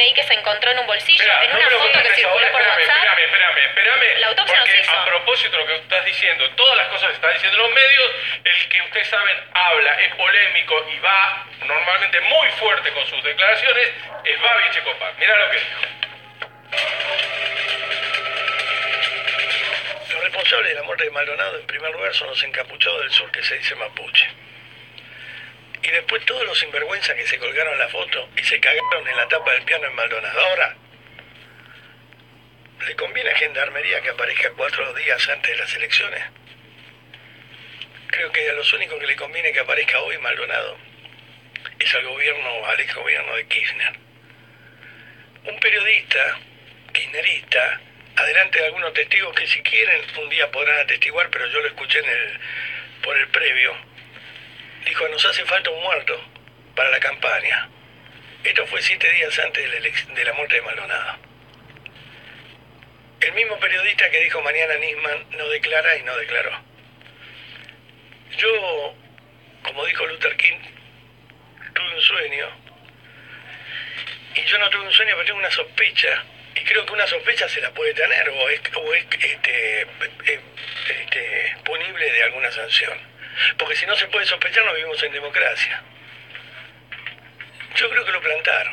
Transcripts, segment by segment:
DNI que se encontró en un bolsillo, Espera, en no una me lo foto que contestes circuló ahora, por WhatsApp. Espérame. La autopsia no se Porque hizo. a propósito de lo que estás diciendo, todas las cosas que están diciendo los medios, el que ustedes saben habla, es polémico y va normalmente muy fuerte con sus declaraciones, es Babi Checopar. Mirá lo que dijo. Los responsables de la muerte de Maldonado, en primer lugar, son los encapuchados del sur que se dice mapuche. Y después todos los sinvergüenzas que se colgaron la foto y se cagaron en la tapa del piano en Maldonado. Ahora, ¿le conviene a Gendarmería que aparezca 4 días antes de las elecciones? Creo que a los únicos que le conviene que aparezca hoy Maldonado es al ex gobierno de Kirchner. Un periodista kirchnerista, adelante de algunos testigos que si quieren un día podrán atestiguar, pero yo lo escuché por el previo, dijo: nos hace falta un muerto para la campaña. Esto fue 7 días antes de la muerte de Maldonado. El mismo periodista que dijo Mariana Nisman no declara y no declaró. Yo, como dijo Luther King, tuve un sueño. Y yo no tuve un sueño, pero tengo una sospecha. Y creo que una sospecha se la puede tener o es punible de alguna sanción. Porque si no se puede sospechar, no vivimos en democracia. Yo creo que lo plantaron.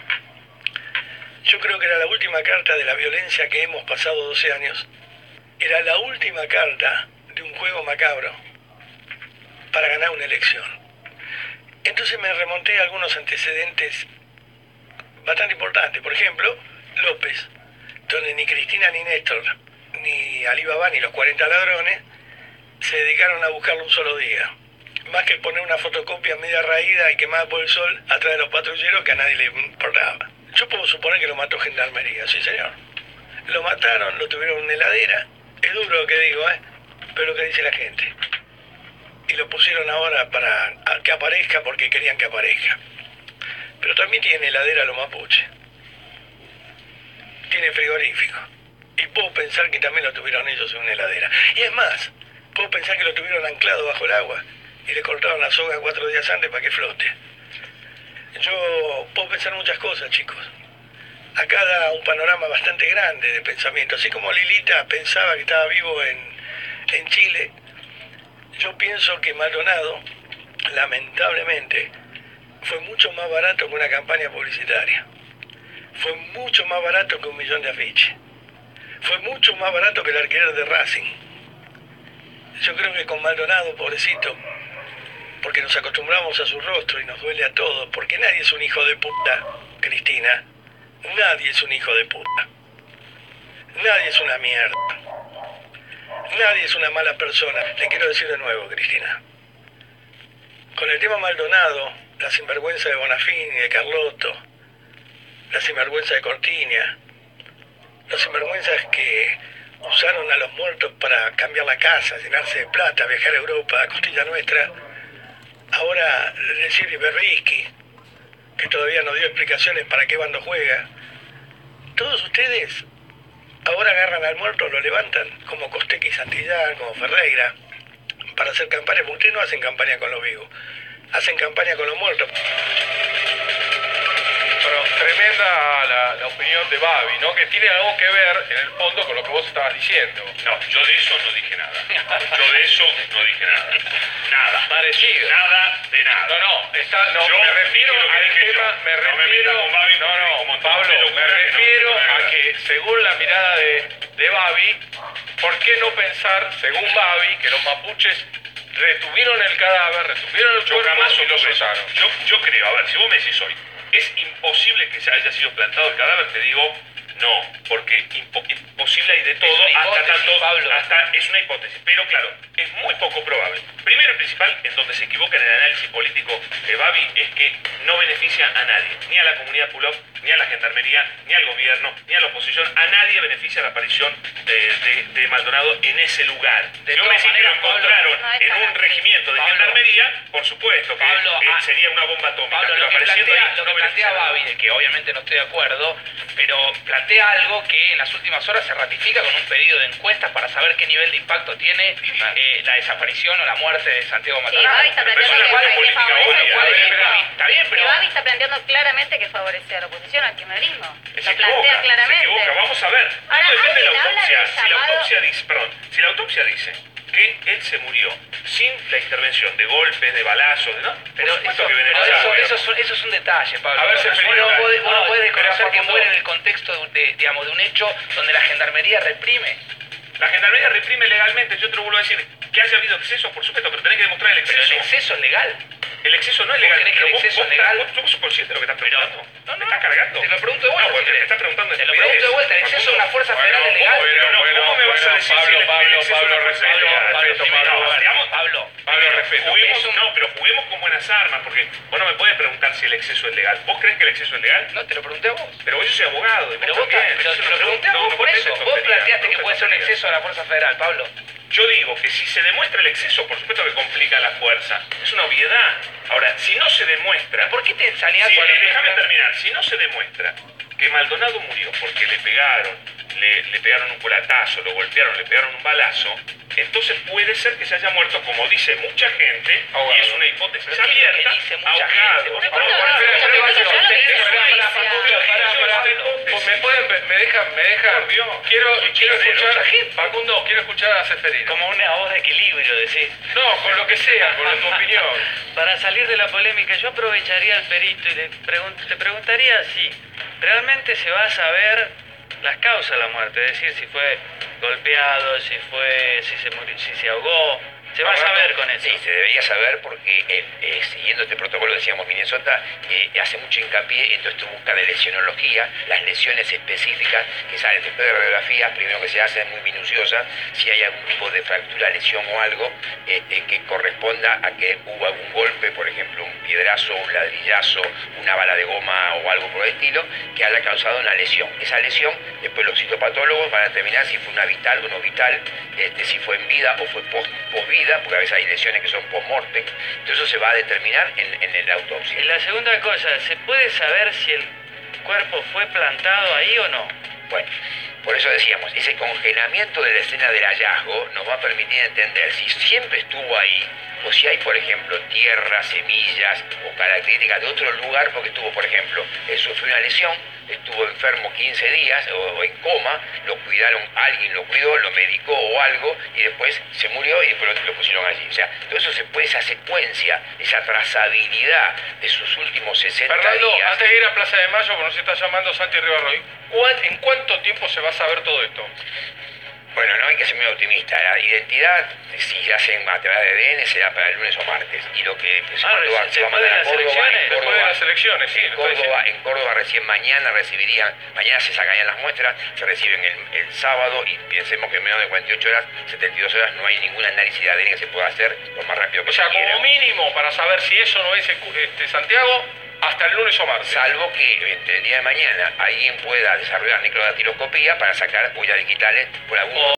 Yo creo que era la última carta de la violencia que hemos pasado 12 años. Era la última carta de un juego macabro para ganar una elección. Entonces me remonté a algunos antecedentes bastante importantes. Por ejemplo, López, donde ni Cristina ni Néstor, ni Alibaba ni los 40 ladrones se dedicaron a buscarlo un solo día. Más que poner una fotocopia media raída y quemada por el sol atrás de los patrulleros que a nadie le importaba. Yo puedo suponer que lo mató Gendarmería, sí señor. Lo mataron, lo tuvieron en una heladera. Es duro lo que digo, pero lo que dice la gente. Y lo pusieron ahora para que aparezca porque querían que aparezca. Pero también tiene heladera los mapuches. Tiene frigorífico. Y puedo pensar que también lo tuvieron ellos en una heladera. Y es más, puedo pensar que lo tuvieron anclado bajo el agua y le cortaron la soga 4 días antes para que flote. Yo puedo pensar muchas cosas, chicos. Acá da un panorama bastante grande de pensamiento. Así como Lilita pensaba que estaba vivo en Chile, yo pienso que Maldonado, lamentablemente, fue mucho más barato que una campaña publicitaria. Fue mucho más barato que 1 millón de afiches. Fue mucho más barato que el alquiler de Racing. Yo creo que con Maldonado, pobrecito, porque nos acostumbramos a su rostro y nos duele a todos, porque nadie es un hijo de puta, Cristina. Nadie es un hijo de puta. Nadie es una mierda. Nadie es una mala persona. Le quiero decir de nuevo, Cristina. Con el tema Maldonado, la sinvergüenza de Bonafini y de Carlotto, la sinvergüenza de Cortiña, las sinvergüenzas que usaron a los muertos para cambiar la casa, llenarse de plata, viajar a Europa, a costilla nuestra. Ahora decir Berrisky, que todavía no dio explicaciones para qué bando juega. Todos ustedes ahora agarran al muerto, lo levantan, como Costequi y Santillán, como Ferreira, para hacer campaña, porque ustedes no hacen campaña con los vivos, hacen campaña con los muertos. Bueno, tremenda la opinión de Babi, ¿no? Que tiene algo que ver, en el fondo, con lo que vos estabas diciendo. No, yo de eso no dije nada. Yo de eso no dije nada. Nada. Parecido. Nada de nada. No, Yo me refiero dije lo que al dije tema, yo. me No me refiero, metas con Babi porque dijo un montón Pablo, de locuras me que no refiero tienen a nada. que, según la mirada de Babi, ¿por qué no pensar, según Babi, que los mapuches retuvieron el cadáver, retuvieron el Yo cuerpo jamás y lo sostuve eso. soltaron? Yo creo, a ver, si vos me decís hoy, ¿es imposible que se haya sido plantado el cadáver? Te digo, no, porque imposible hay de todo, hasta es una hipótesis, pero claro, es muy poco probable. Primero y principal, en donde se equivoca en el análisis político de Babi, es que no beneficia a nadie, ni a la comunidad Pulov, ni a la Gendarmería, ni al gobierno, ni a la oposición, a nadie beneficia la aparición de Maldonado en ese lugar. De Yo me todas decís que lo maneras, Pablo, encontraron no, en un regimiento de Gendarmería, por supuesto que Pablo, sería una bomba atómica, Pablo, pero lo que apareciendo plantea, ahí lo no que plantea beneficia a nadie. Babi, de que obviamente no estoy de acuerdo, pero plantea algo que en las últimas horas se ratifica con un pedido de encuestas para saber qué nivel de impacto tiene la desaparición o la muerte de Santiago Sí, Maldonado. Babi está Pero es planteando una que política favorece obvia. a la A ver, oposición. espera, está bien, pero Que Babi está planteando claramente que favorece a la oposición. oposición al kirchnerismo. Se Lo plantea claramente. Se equivoca, vamos a ver. Ahora, Todo depende de la alguien habla autopsia. del Si la llamado- autopsia dice, perdón, si la autopsia dice que él se murió sin la intervención de golpes, de balazos, ¿no? Pero Por supuesto eso, que Venezuela. eso es un detalle, Pablo. A ver, Uno no puede espera, desconocer que Facundo. muere en el contexto de un hecho donde la gendarmería reprime. La gendarmería reprime legalmente, yo te lo vuelvo a decir, que haya habido exceso, por supuesto, pero tenés que demostrar el Pero exceso. el exceso es legal. El exceso no es legal. crees que pero el exceso es legal? ¿Vos sos consciente de lo que estás preguntando? No, ¿Me estás cargando? Te lo pregunto de vuelta, No, si te querés. estás preguntando Te lo pregunto de vuelta. ¿El exceso de una fuerza federal es legal? ¿Cómo me vas a decir si el exceso de una fuerza es legal? Pablo, respeto. Pero juguemos con buenas armas, porque vos no me puedes preguntar si el exceso es legal. ¿Vos crees que el exceso es legal? No, te lo pregunté a vos. Pero yo soy abogado. Y Pero vos vos también. pero Yo te no lo pregunté a vos por contestes eso. Vos tonterías, planteaste no que puede ser un tonterías. exceso de la fuerza federal, Pablo. Yo digo que si se demuestra el exceso, por supuesto que complica la fuerza. Es una obviedad. Ahora, si no se demuestra... ¿Por qué te salías con Déjame terminar. Si no se demuestra que Maldonado murió porque le pegaron un colatazo, lo golpearon, le pegaron un balazo, entonces puede ser que se haya muerto, como dice mucha gente, Ahogado. y es una hipótesis Pero ¿qué es lo abierta, que dice mucha ahogado. gente? Pero ¿cuándo mucha gente? Yo lo vi en Quiero escuchar, Facundo, quiero escuchar a Seferino. Como una voz de equilibrio, decís. No, con lo que sea, con tu opinión. Para salir de la polémica, yo aprovecharía al perito y le preguntaría si realmente se va a saber las causas de la muerte, es decir, si fue golpeado, si se murió, si se ahogó. Se va a saber con eso. Sí, se debería saber porque siguiendo este protocolo, decíamos, Minnesota hace mucho hincapié en todo esto, busca de lesionología, las lesiones específicas que salen después de radiografías, primero que se hacen muy minuciosas, si hay algún tipo de fractura, lesión o algo que corresponda a que hubo algún golpe, por ejemplo, un piedrazo, un ladrillazo, una bala de goma o algo por el estilo, que haya causado una lesión. Esa lesión, después los citopatólogos van a determinar si fue una vital o no vital, si fue en vida o fue post-vida, porque a veces hay lesiones que son post-mortem. Entonces eso se va a determinar en la autopsia. Y la segunda cosa, ¿se puede saber si el cuerpo fue plantado ahí o no? Bueno, por eso decíamos, ese congelamiento de la escena del hallazgo nos va a permitir entender si siempre estuvo ahí o si hay, por ejemplo, tierra, semillas o características de otro lugar, porque estuvo, por ejemplo, él sufrió una lesión, estuvo enfermo 15 días o en coma, lo cuidaron, alguien lo cuidó, lo medicó o algo, y después se murió y después lo pusieron allí. O sea, todo eso se puede, esa secuencia, esa trazabilidad de sus últimos 60 Fernando, días. antes de ir a Plaza de Mayo, porque nos está llamando Santi Ribarroy, ¿en cuánto tiempo se va a saber todo esto? Bueno, no hay que ser muy optimista. La identidad, si hacen a través de ADN, será para el lunes o martes. Y lo que se va a mandar después a de las Córdoba, elecciones, Después de las elecciones, sí. En Córdoba recién mañana mañana se sacarían las muestras, se reciben el sábado y pensemos que en menos de 48 horas, 72 horas, no hay ningún análisis de ADN que se pueda hacer lo más rápido que O sea, se quiera. como mínimo, para saber si eso no es Santiago, hasta el lunes o martes. Salvo que entre el día de mañana alguien pueda desarrollar necrodatiloscopía para sacar huellas digitales por algún